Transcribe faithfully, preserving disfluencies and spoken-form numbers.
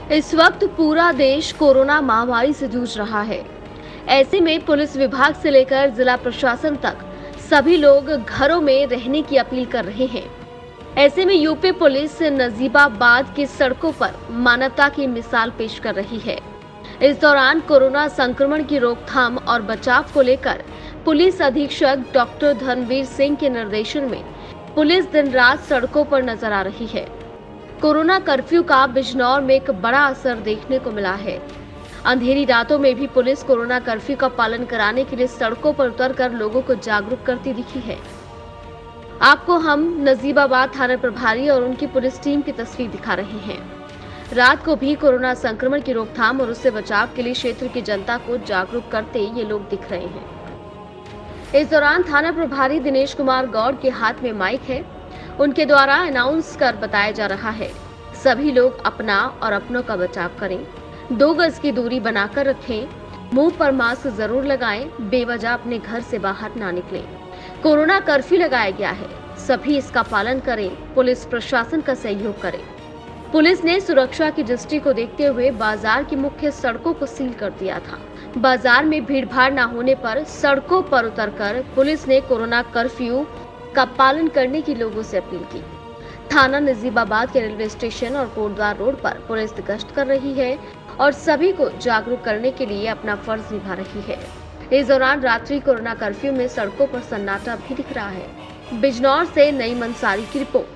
इस वक्त पूरा देश कोरोना महामारी से जूझ रहा है। ऐसे में पुलिस विभाग से लेकर जिला प्रशासन तक सभी लोग घरों में रहने की अपील कर रहे हैं। ऐसे में यूपी पुलिस नजीबाबाद की सड़कों पर मानवता की मिसाल पेश कर रही है। इस दौरान कोरोना संक्रमण की रोकथाम और बचाव को लेकर पुलिस अधीक्षक डॉक्टर धर्मवीर सिंह के निर्देशन में पुलिस दिन रात सड़कों पर नजर आ रही है। कोरोना कर्फ्यू का बिजनौर में एक बड़ा असर देखने को मिला है। अंधेरी रातों में भी पुलिस कोरोना कर्फ्यू का पालन कराने के लिए सड़कों पर उतरकर लोगों को जागरूक करती दिखी है। आपको हम नजीबाबाद थाना प्रभारी और उनकी पुलिस टीम की तस्वीर दिखा रहे हैं। रात को भी कोरोना संक्रमण की रोकथाम और उससे बचाव के लिए क्षेत्र की जनता को जागरूक करते ये लोग दिख रहे हैं। इस दौरान थाना प्रभारी दिनेश कुमार गौड़ के हाथ में माइक है। उनके द्वारा अनाउंस कर बताया जा रहा है, सभी लोग अपना और अपनों का बचाव करें, दो गज की दूरी बनाकर रखें, मुंह पर मास्क जरूर लगाएं, बेवजह अपने घर से बाहर ना निकलें। कोरोना कर्फ्यू लगाया गया है, सभी इसका पालन करें, पुलिस प्रशासन का सहयोग करें। पुलिस ने सुरक्षा की दृष्टि को देखते हुए बाजार की मुख्य सड़कों को सील कर दिया था। बाजार में भीड़ भाड़ न होने पर सड़कों पर उतरकर पुलिस ने कोरोना कर्फ्यू का पालन करने की लोगों से अपील की। थाना नजीबाबाद के रेलवे स्टेशन और कोटद्वार रोड पर पुलिस गश्त कर रही है और सभी को जागरूक करने के लिए अपना फर्ज निभा रही है। इस दौरान रात्रि कोरोना कर्फ्यू में सड़कों पर सन्नाटा भी दिख रहा है। बिजनौर से नईम अंसारी की रिपोर्ट।